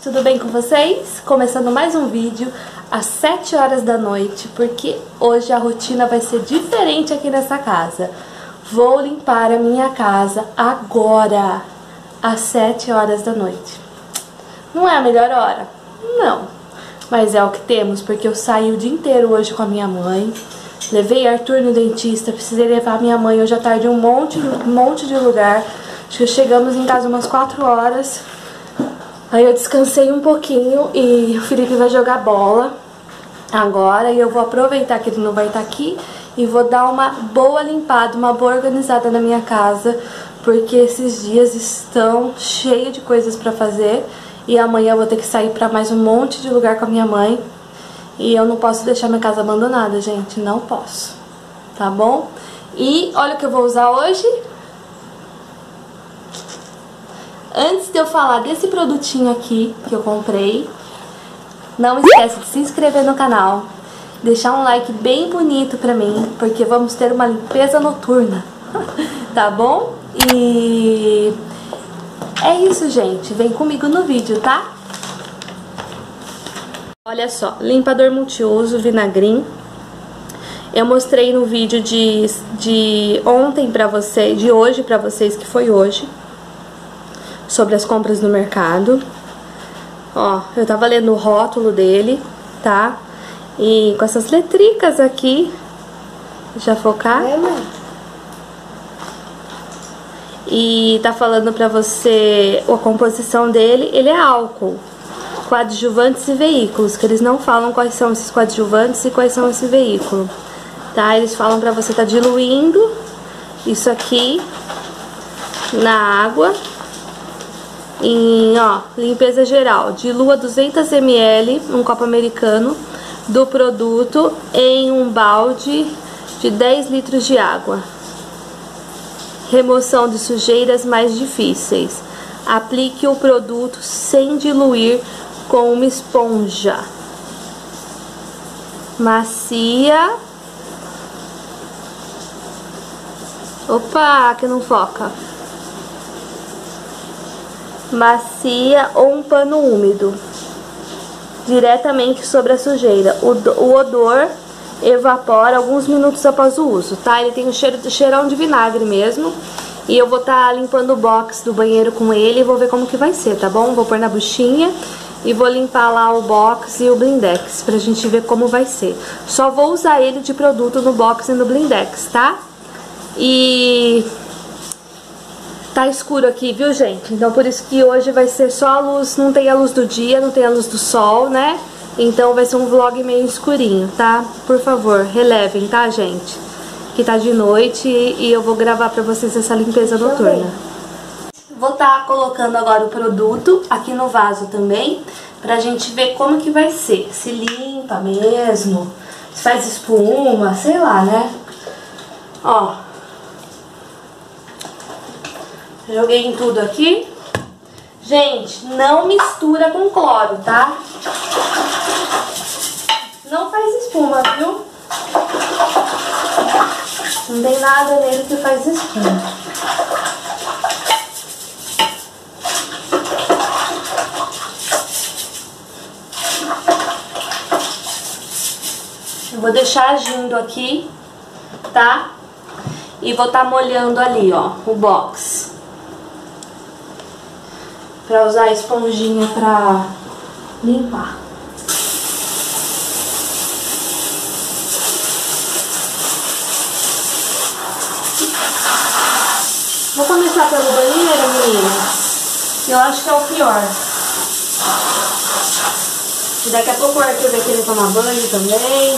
tudo bem com vocês? Começando mais um vídeo às 7 horas da noite, porque hoje a rotina vai ser diferente aqui nessa casa. Vou limpar a minha casa agora, às 7 horas da noite. Não é a melhor hora? Não, mas é o que temos, porque eu saí o dia inteiro hoje com a minha mãe. Levei Arthur no dentista, precisei levar minha mãe hoje à tarde um monte de lugar. Acho que chegamos em casa umas 4 horas. Aí eu descansei um pouquinho e o Felipe vai jogar bola agora. E eu vou aproveitar que ele não vai estar aqui e vou dar uma boa limpada, uma boa organizada na minha casa. Porque esses dias estão cheios de coisas pra fazer. E amanhã eu vou ter que sair pra mais um monte de lugar com a minha mãe. E eu não posso deixar minha casa abandonada, gente. Não posso. Tá bom? E olha o que eu vou usar hoje. Antes de eu falar desse produtinho aqui que eu comprei, não esquece de se inscrever no canal, deixar um like bem bonito pra mim, porque vamos ter uma limpeza noturna, tá bom? E é isso, gente. Vem comigo no vídeo, tá? Olha só, limpador multiuso Vinagrim. Eu mostrei no vídeo de ontem pra vocês, de hoje pra vocês, que foi hoje, sobre as compras no mercado. Ó, eu tava lendo o rótulo dele, tá? E com essas letricas aqui, deixa eu focar. E tá falando pra você a composição dele. Ele é álcool, coadjuvantes e veículos, que eles não falam quais são esses coadjuvantes e quais são esse veículo, tá? Eles falam pra você tá diluindo isso aqui na água. Em, ó, limpeza geral, dilua 200 ml, um copo americano, do produto em um balde de 10 litros de água. Remoção de sujeiras mais difíceis. Aplique o produto sem diluir com uma esponja. Macia. Opa, que não foca. Macia ou um pano úmido diretamente sobre a sujeira. O odor evapora alguns minutos após o uso, tá? Ele tem um cheirão de vinagre mesmo. E eu vou estar limpando o box do banheiro com ele e vou ver como que vai ser, tá bom? Vou pôr na buchinha e vou limpar lá o box e o blindex pra gente ver como vai ser. Só vou usar ele de produto no box e no blindex, tá? E tá escuro aqui, viu, gente? Então por isso que hoje vai ser só a luz, não tem a luz do dia, não tem a luz do sol, né? Então vai ser um vlog meio escurinho, tá? Por favor, relevem, tá, gente? Que tá de noite e eu vou gravar pra vocês essa limpeza noturna. Vou estar colocando agora o produto aqui no vaso também, pra gente ver como que vai ser. Se limpa mesmo, se faz espuma, sei lá, né? Ó. Joguei em tudo aqui. Gente, não mistura com cloro, tá? Não faz espuma, viu? Não tem nada nele que faz espuma. Eu vou deixar agindo aqui, tá? E vou estar molhando ali, ó, o box. Pra usar a esponjinha pra limpar. Vou começar pelo banheiro, meninas. Eu acho que é o pior. E daqui a pouco o Arthur vai querer tomar banho também.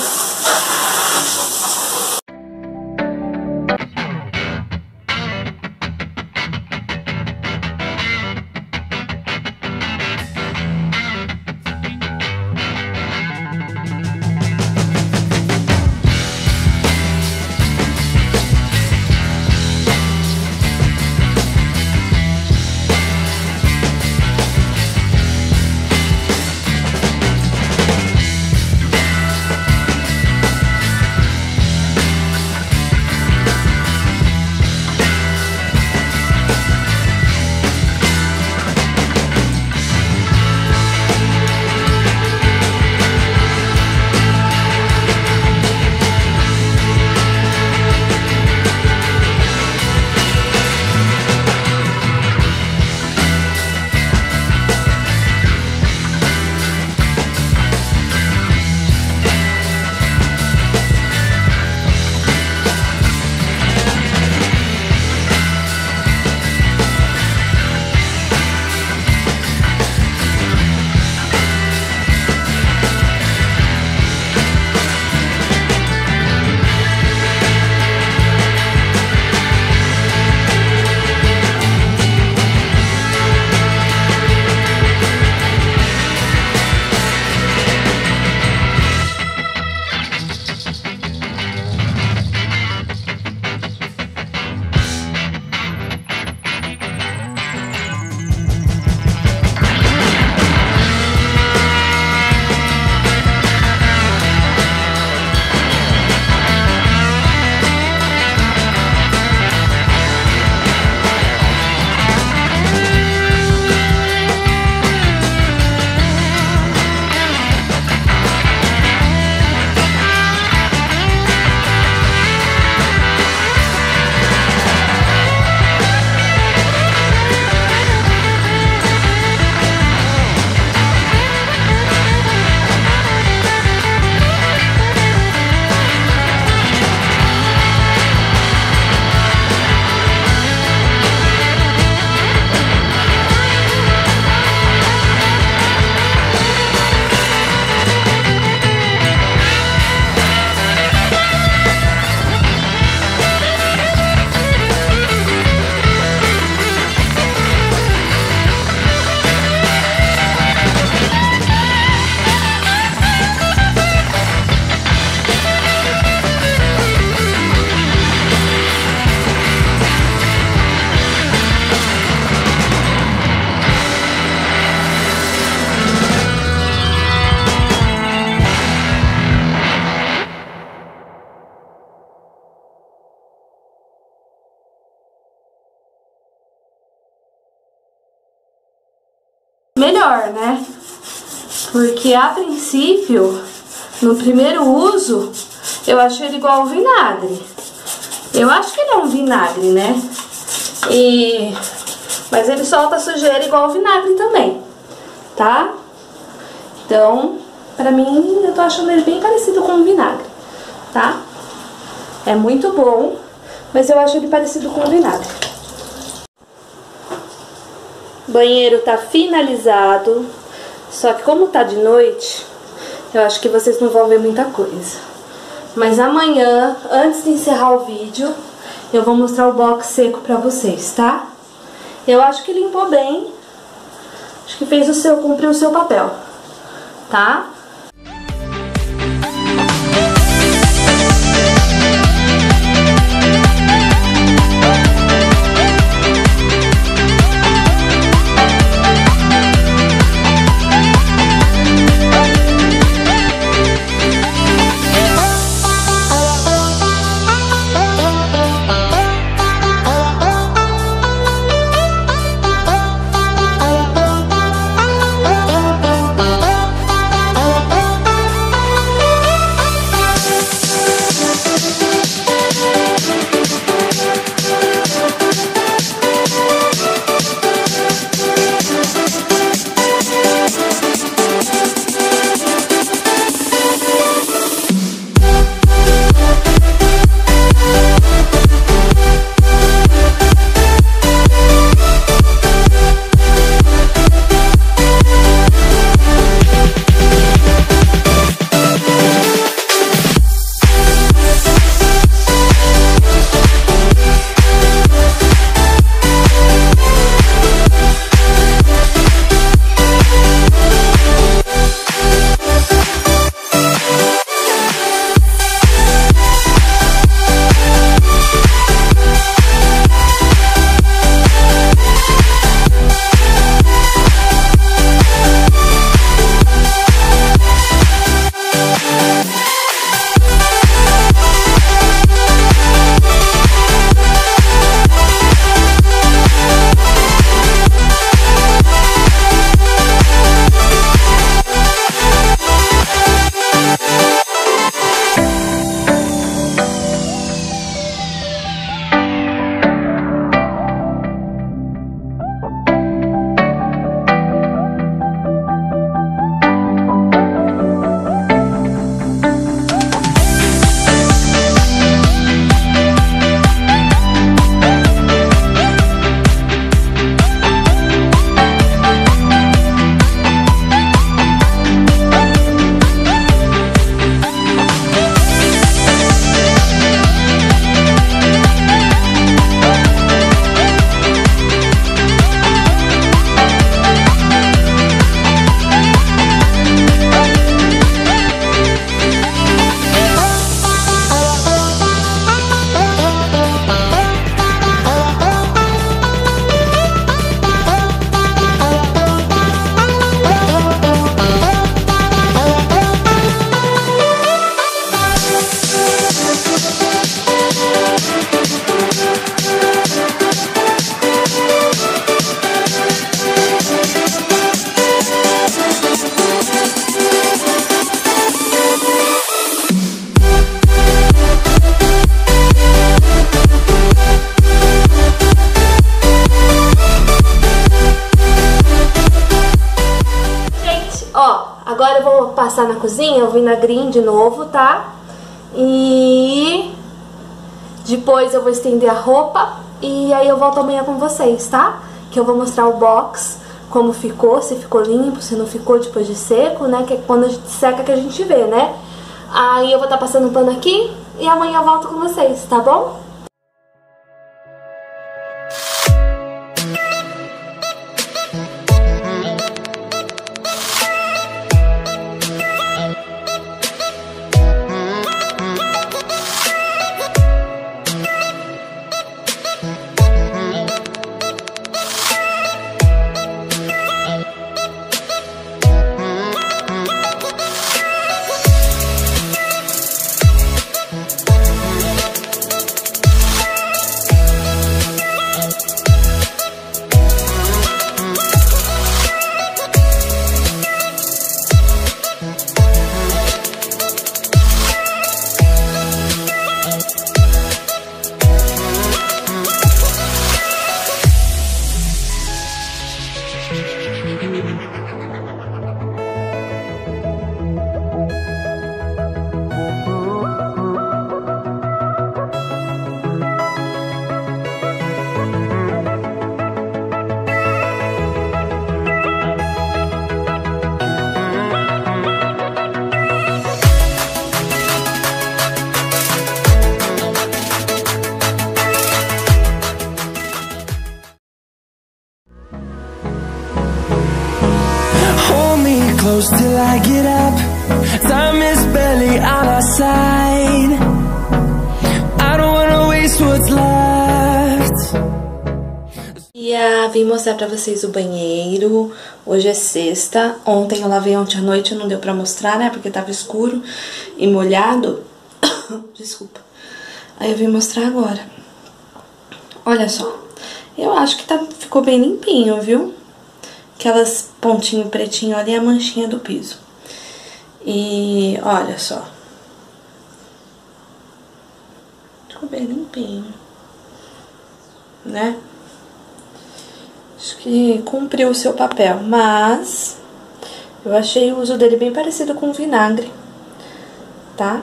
melhor, né? Porque a princípio, no primeiro uso, eu acho ele igual ao vinagre. Eu acho que ele é um vinagre, né? Mas ele solta sujeira igual ao vinagre também, tá? Então, pra mim, eu tô achando ele bem parecido com o vinagre, tá? É muito bom, mas eu acho ele parecido com o vinagre. O banheiro tá finalizado, só que como tá de noite, eu acho que vocês não vão ver muita coisa. Mas amanhã, antes de encerrar o vídeo, eu vou mostrar o box seco pra vocês, tá? Eu acho que limpou bem, acho que cumpriu o seu papel, tá? Agora eu vou passar na cozinha o vinagrinho de novo, tá? E depois eu vou estender a roupa e aí eu volto amanhã com vocês, tá? Que eu vou mostrar o box, como ficou, se ficou limpo, se não ficou depois de seco, né? Que é quando a gente seca que a gente vê, né? Aí eu vou estar passando o pano aqui e amanhã eu volto com vocês, tá bom? till I get up. Time is barely on our side. I don't wanna waste what's left. Vim mostrar pra vocês o banheiro. Hoje é sexta. Ontem eu lavei ontem à noite, não deu pra mostrar, né? Porque tava escuro e molhado. Desculpa. Aí eu vim mostrar agora. Olha só. Eu acho que ficou bem limpinho, viu? Aquelas pontinho pretinho ali é a manchinha do piso. E olha só. Ficou bem limpinho, né? Acho que cumpriu o seu papel, mas eu achei o uso dele bem parecido com vinagre, tá?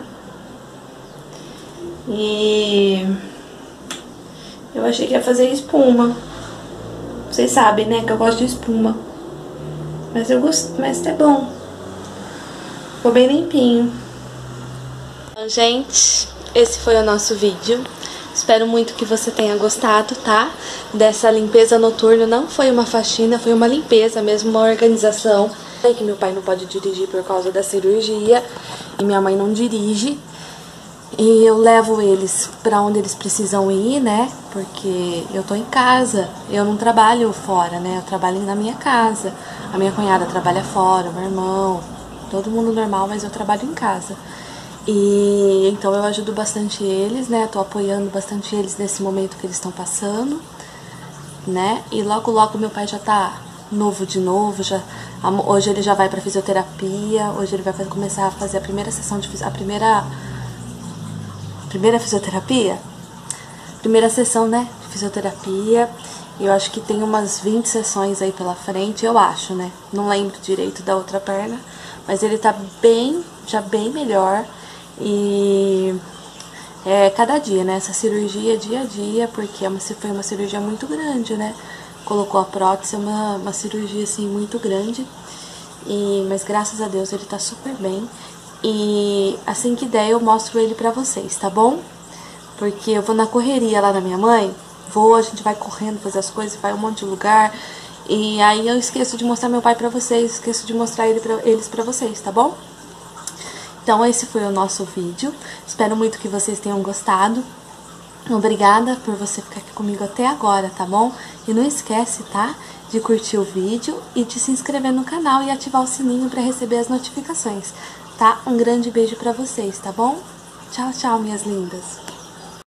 E eu achei que ia fazer espuma. Vocês sabem, né, que eu gosto de espuma. Mas eu gosto, mas é bom. Ficou bem limpinho. Então, gente, esse foi o nosso vídeo. Espero muito que você tenha gostado, tá? Dessa limpeza noturna. Não foi uma faxina, foi uma limpeza mesmo, uma organização. Sei que meu pai não pode dirigir por causa da cirurgia e minha mãe não dirige. E eu levo eles pra onde eles precisam ir, né? Porque eu tô em casa, eu não trabalho fora, né? Eu trabalho na minha casa. A minha cunhada trabalha fora, o meu irmão, todo mundo normal, mas eu trabalho em casa. E então eu ajudo bastante eles, né? Tô apoiando bastante eles nesse momento que eles estão passando, né? E logo logo meu pai já tá novo de novo, hoje ele já vai pra fisioterapia, hoje ele vai começar a fazer a primeira sessão de primeira sessão, né, de fisioterapia. E eu acho que tem umas 20 sessões aí pela frente, eu acho, né? Não lembro direito da outra perna, mas ele tá já bem melhor. E cada dia, né? Essa cirurgia dia a dia, porque foi uma cirurgia muito grande, né? Colocou a prótese, uma cirurgia assim muito grande. Mas graças a Deus ele tá super bem. E assim que der eu mostro ele pra vocês, tá bom? Porque eu vou na correria lá da minha mãe, a gente vai correndo fazer as coisas, vai um monte de lugar. E aí eu esqueço de mostrar meu pai pra vocês, esqueço de mostrar eles pra vocês, tá bom? Então esse foi o nosso vídeo, espero muito que vocês tenham gostado. Obrigada por você ficar aqui comigo até agora, tá bom? E não esquece, tá? De curtir o vídeo e de se inscrever no canal e ativar o sininho pra receber as notificações, tá? Um grande beijo pra vocês, tá bom? Tchau, tchau, minhas lindas!